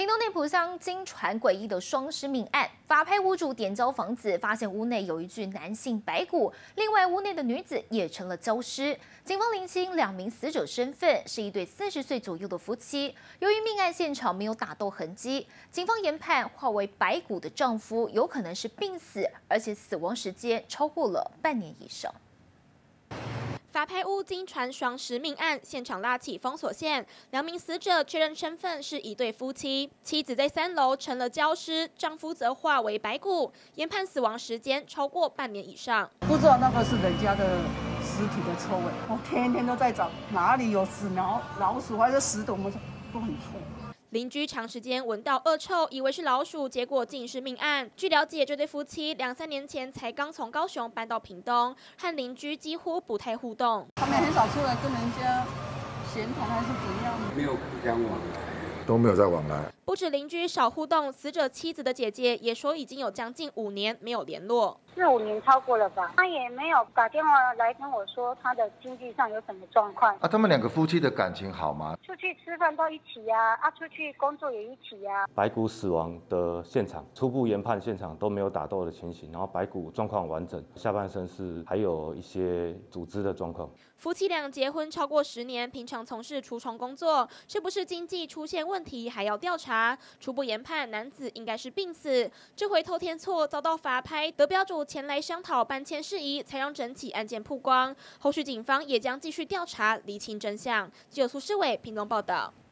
东内埔乡经传诡异的双尸命案，法拍屋主点交房子，发现屋内有一具男性白骨，另外屋内的女子也成了焦尸。警方厘清2名死者身份是一对40岁左右的夫妻。由于命案现场没有打斗痕迹，警方研判化为白骨的丈夫有可能是病死，而且死亡时间超过了半年以上。 法拍屋经传双尸命案，现场拉起封锁线，2名死者确认身份是一对夫妻，妻子在3楼成了焦尸，丈夫则化为白骨，研判死亡时间超过半年以上。 不知道那个是人家的尸体的臭味，我天天都在找哪里有死老鼠还是死的，我们都很臭。 邻居长时间闻到恶臭，以为是老鼠，结果竟是命案。据了解，这对夫妻2、3年前才刚从高雄搬到屏东，和邻居几乎不太互动。 他们很少出来跟人家闲谈还是怎样？ 没有互相往来， 都没有再往来。 不止邻居少互动，死者妻子的姐姐也说，已经有将近5年没有联络。 4、5年超过了吧？他也没有打电话来跟我说他的经济上有什么状况。 他们2个夫妻的感情好吗？ 出去吃饭都一起呀，出去工作也一起呀。 白骨死亡的现场，初步研判现场都没有打斗的情形，然后白骨状况完整，下半身是还有一些组织的状况。 夫妻俩结婚超过10年，平常从事除虫工作，是不是经济出现问题还要调查。初步研判，男子应该是病死，这回偷天错遭到法拍，得标主前来商讨搬迁事宜，才让整起案件曝光。后续警方也将继续调查，厘清真相。记者苏世伟屏东报道。